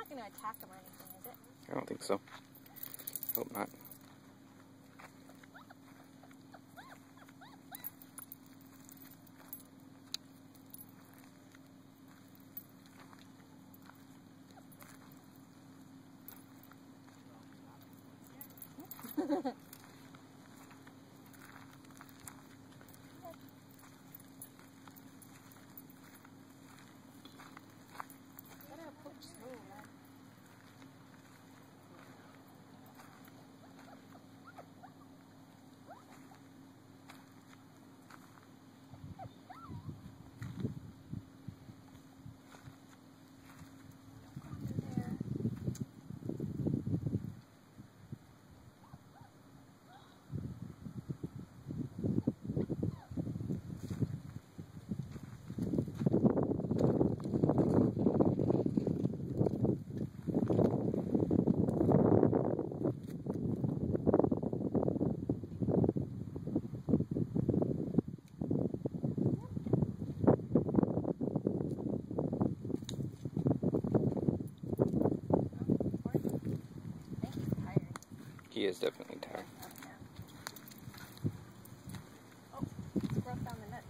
not going to attack him or anything, is it? I don't think so. Hope not. He is definitely tired. Oh, Squirrel found the nuts.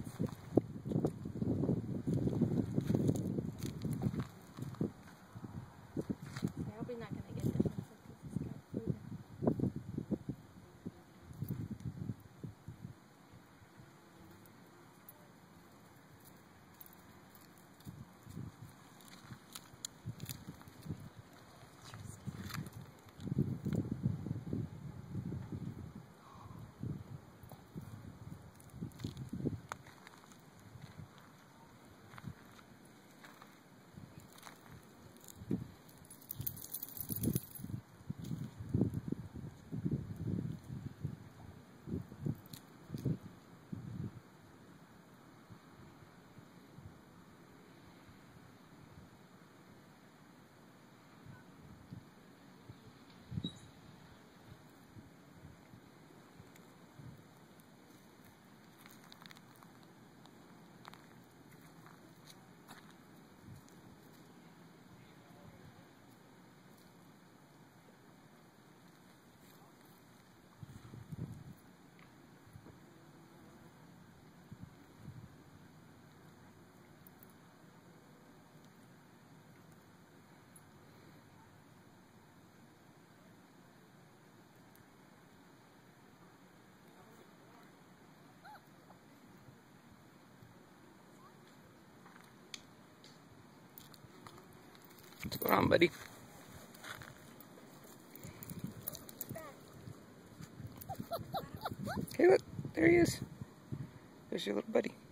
I hope he's not going to get defensive because he's got food. What's going on, buddy? Hey, look, there he is. There's your little buddy.